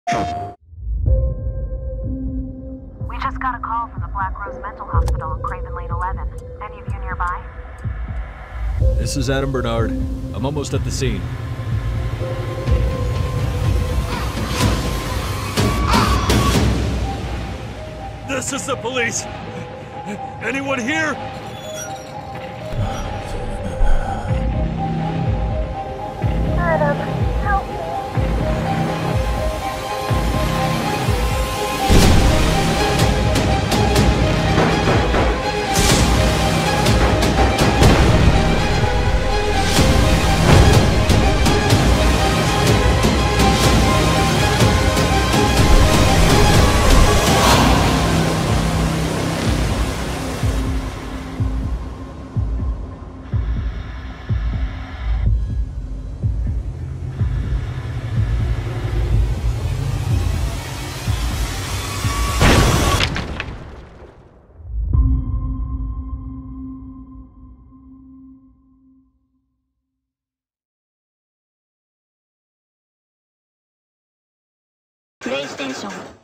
We just got a call from the Black Rose Mental Hospital in Craven Lane 11. Any of you nearby? This is Adam Bernard. I'm almost at the scene. This is the police! Anyone here? Adam, help me. PlayStation